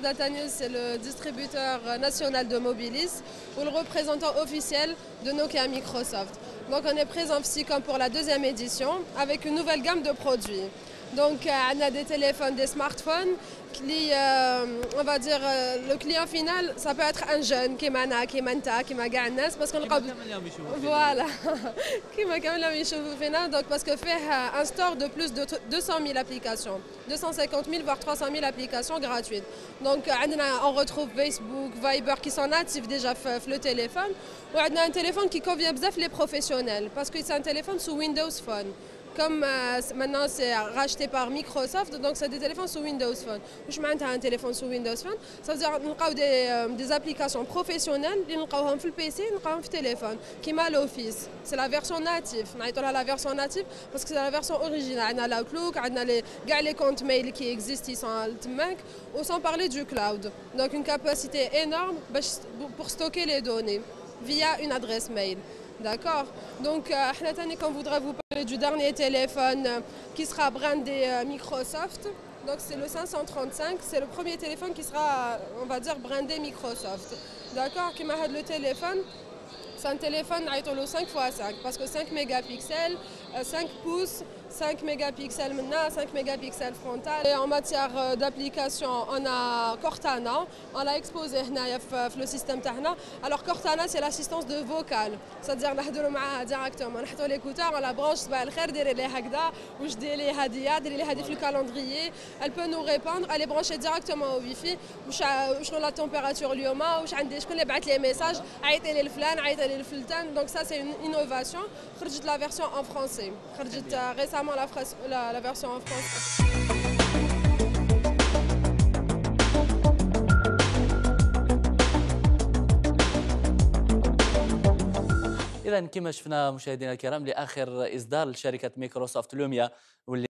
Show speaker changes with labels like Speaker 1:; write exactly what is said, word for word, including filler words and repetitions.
Speaker 1: Data News, c'est le distributeur national de Mobilis ou le représentant officiel de Nokia Microsoft. Donc on est présent ici comme pour la deuxième édition avec une nouvelle gamme de produits. Donc on a des téléphones, des smartphones, qui, euh, on va dire euh, le client final, ça peut être un jeune qui m'a qui m'a qui m'a gagné parce qu'on voilà qui m'a donc parce que fait un store de plus de deux cent mille applications, deux cent cinquante mille voire trois cent mille applications gratuites. Donc on retrouve Facebook, Viber qui sont natifs déjà sur le téléphone, ou on a un téléphone qui convient bien les professionnels parce que c'est un téléphone sous Windows Phone. Comme euh, maintenant c'est racheté par Microsoft, donc c'est des téléphones sous Windows Phone. Je mets un téléphone sous Windows Phone, ça veut dire qu'on des, euh, des applications professionnelles, on sur le P C, on sur le téléphone, qui m'a l'Office. C'est la version native. On a la version native parce que c'est la version originale. On a l'Outlook, on a les, les comptes mail qui existent ici sans le Mac, ou sans parler du cloud. Donc une capacité énorme pour stocker les données via une adresse mail. D'accord. Donc, euh, on voudrait vous parler du dernier téléphone euh, qui sera brandé euh, Microsoft. Donc, c'est le cinq cent trente-cinq. C'est le premier téléphone qui sera, on va dire, brandé Microsoft. D'accord. Qui m'a le téléphone. C'est un téléphone le cinq fois cinq parce que cinq mégapixels, cinq pouces, cinq mégapixels maintenant, cinq mégapixels frontal. Et en matière d'application, on a Cortana, on l'a exposé dans le système Tahna. Alors Cortana, c'est l'assistance de vocal, c'est-à-dire on directement. On a l'écouteur, on la branche, ou je dis les hadiya, les hadis le calendrier. Elle peut nous répondre, elle est branchée directement au Wi-Fi. Je sais la température lyoma, ou je connais les messages, donc ça c'est une innovation. خرجت la version en français. خرجت récemment la, la, la version en français.
Speaker 2: إذا كما شفنا مشاهدينا الكرام لآخر إصدار لشركة مايكروسوفت لوميا واللي